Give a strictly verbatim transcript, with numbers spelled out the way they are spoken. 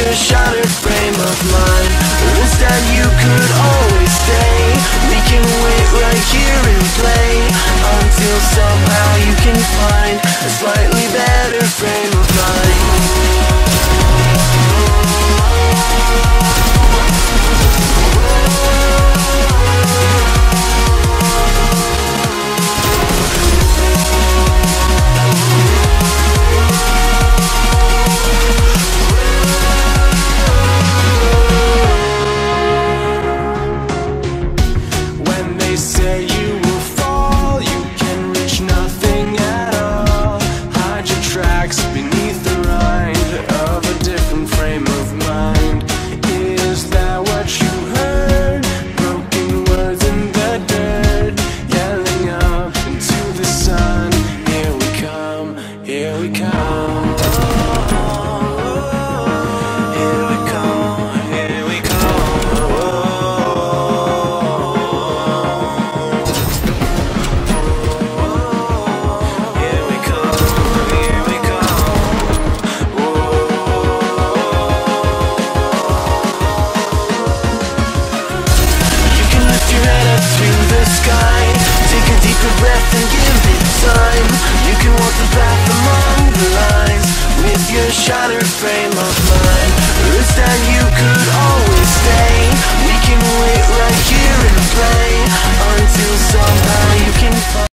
your shattered frame of mind. Or instead you could always stay. We can wait right here and play until somehow you can find a slightly better frame of mind. Say you will fall, you can reach nothing at all. Hide your tracks beneath the rind of a different frame of mind. Is that what you heard? Broken words in the dirt, yelling up into the sun. Here we come, here we come. Here we come, here we come. Take a deeper breath and give it time. You can walk the path among the lines with your shattered frame of mind.